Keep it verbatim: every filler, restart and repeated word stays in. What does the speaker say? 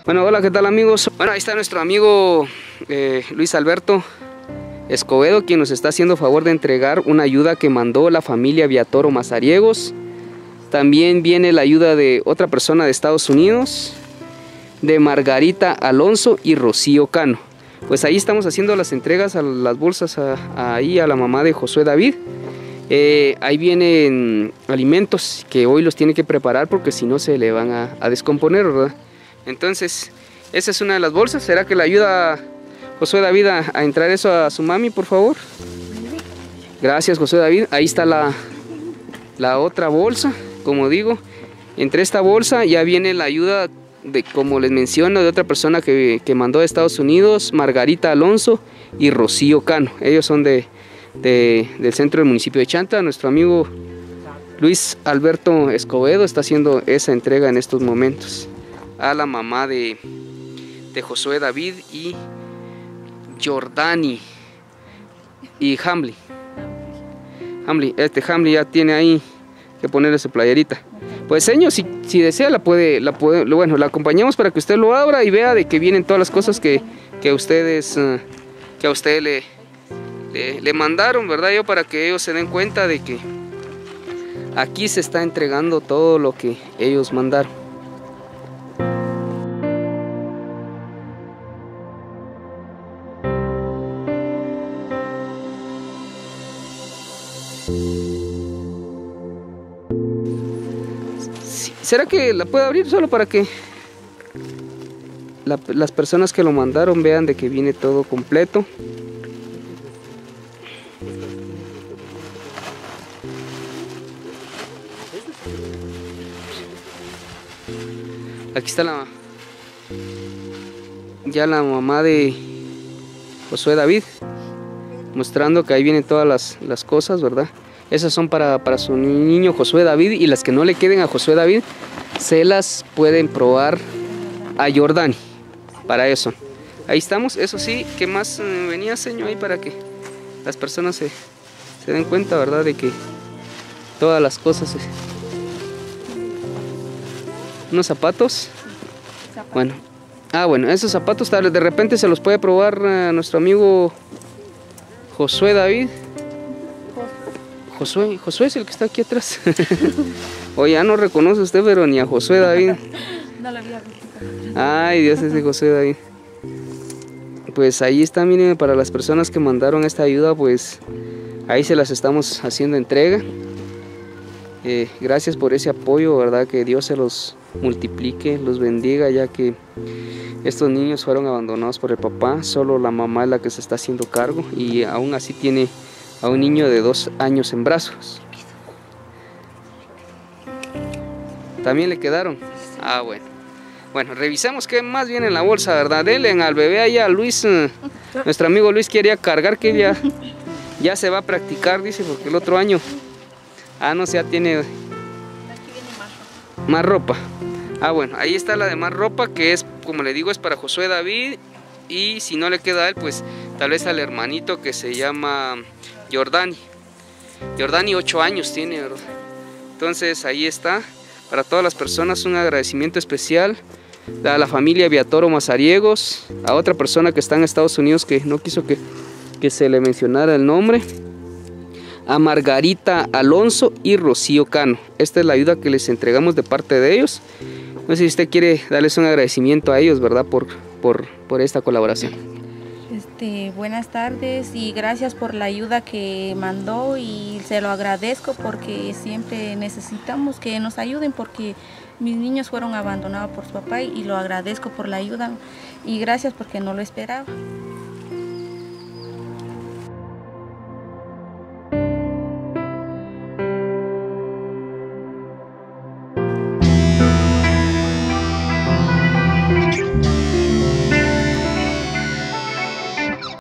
Bueno, hola, ¿qué tal amigos? Bueno, ahí está nuestro amigo eh, Luis Alberto Escobedo, quien nos está haciendo favor de entregar una ayuda que mandó la familia Viatoro Mazariegos. También viene la ayuda de otra persona de Estados Unidos, de Margarita Alonso y Rocío Cano. Pues ahí estamos haciendo las entregas a las bolsas a, a, ahí a la mamá de Josué David. Eh, ahí vienen alimentos que hoy los tiene que preparar porque si no se le van a, a descomponer, ¿verdad? Entonces, esa es una de las bolsas. ¿Será que le ayuda a Josué David a, a entrar eso a su mami, por favor? Gracias, Josué David. Ahí está la, la otra bolsa, como digo. Entre esta bolsa ya viene la ayuda de, como les menciono, de otra persona que, que mandó de Estados Unidos, Margarita Alonso y Rocío Cano. Ellos son de, de, del centro del municipio de Chanta. Nuestro amigo Luis Alberto Escobedo está haciendo esa entrega en estos momentos a la mamá de, de Josué David y Jordani y Hamley. Hamley, este Hamley ya tiene ahí que ponerle su playerita. Pues señor, si, si desea la puede, la puede, bueno, la acompañamos para que usted lo abra y vea de que vienen todas las cosas que, que ustedes, uh, que a usted le, le, le mandaron, ¿verdad? Yo para que ellos se den cuenta de que aquí se está entregando todo lo que ellos mandaron. ¿Será que la puedo abrir solo para que la, las personas que lo mandaron vean de que viene todo completo? Aquí está la ya la mamá de Josué David, mostrando que ahí vienen todas las, las cosas, ¿verdad? Esas son para, para su niño Josué David, y las que no le queden a Josué David se las pueden probar a Jordani. Para eso. Ahí estamos. Eso sí, ¿qué más eh, venía, señor? Ahí para que las personas se, se den cuenta, ¿verdad? De que todas las cosas... Se... Unos zapatos. Bueno. Ah, bueno, esos zapatos de repente se los puede probar a nuestro amigo Josué David. Josué, Josué es el que está aquí atrás. O ya no reconoce usted, pero ni a Josué David. No lo había visto. Ay, Dios, ese Josué David. Pues ahí está, miren, para las personas que mandaron esta ayuda, pues ahí se las estamos haciendo entrega. Eh, gracias por ese apoyo, ¿verdad? Que Dios se los multiplique, los bendiga, ya que estos niños fueron abandonados por el papá. Solo la mamá es la que se está haciendo cargo, y aún así tiene a un niño de dos años en brazos. ¿También le quedaron? Ah, bueno. Bueno, revisemos qué más viene en la bolsa, ¿verdad? Denle al bebé allá, Luis. Eh, nuestro amigo Luis quería cargar, que ya, ya se va a practicar, dice, porque el otro año... Ah, no, ya tiene... Aquí viene más ropa. Más ropa. Ah, bueno, ahí está la de más ropa, que es, como le digo, es para Josué David. Y si no le queda a él, pues tal vez al hermanito que se llama Jordani. Jordani ocho años tiene, ¿verdad? Entonces ahí está. Para todas las personas un agradecimiento especial a la familia Viatoro Mazariegos, a otra persona que está en Estados Unidos que no quiso que, que se le mencionara el nombre, a Margarita Alonso y Rocío Cano. Esta es la ayuda que les entregamos de parte de ellos. No sé si usted quiere darles un agradecimiento a ellos, ¿verdad? Por, por, por esta colaboración. Este, buenas tardes y gracias por la ayuda que mandó, y se lo agradezco porque siempre necesitamos que nos ayuden porque mis niños fueron abandonados por su papá, y lo agradezco por la ayuda y gracias porque no lo esperaba.